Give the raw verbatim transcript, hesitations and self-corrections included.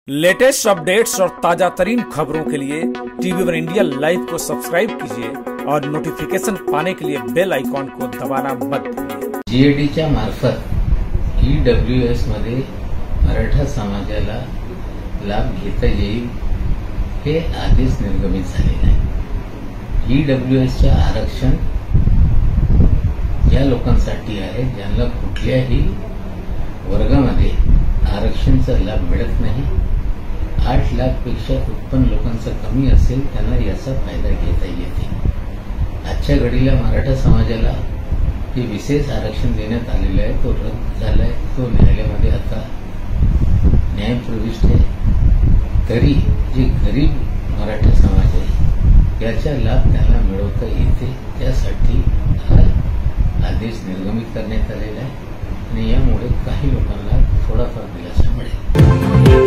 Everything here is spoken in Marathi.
लेटेस्ट अपडेट्स और ताजा तरीन खबरों के लिए टीवी वन इंडिया लाइव को सब्सक्राइब कीजिए और नोटिफिकेशन पाने के लिए बेल आइकॉन को दबाना मत भूलिए। जीएडीच्या मार्फत ईडब्ल्यूएस मध्ये मराठा समाजाला लाभ घेता येईल हे आधीच निर्गमित झालेले आहे। ईडब्ल्यूएसचे आरक्षण या लोकांसाठी आहे ज्यांना कुठल्याही वर्गामध्ये आरक्षणाचा लाभ मिळत नाही। आठ लाख पेक्षा उत्पन्न लोकांचा कमी असेल त्यांना याचा फायदा घेता येते। आजच्या घडीला मराठा समाजाला जे विशेष आरक्षण देण्यात आलेले आहे तो रद्द झालाय, तो न्यायालयामध्ये आता न्यायप्रविष्ट आहे। तरी जे गरीब मराठा समाज आहे याचा लाभ त्यांना मिळवता येते, त्यासाठी हा आदेश निर्गमित करण्यात आलेला आहे आणि यामुळे काही लोकांना थोडाफार दिलासा मिळेल।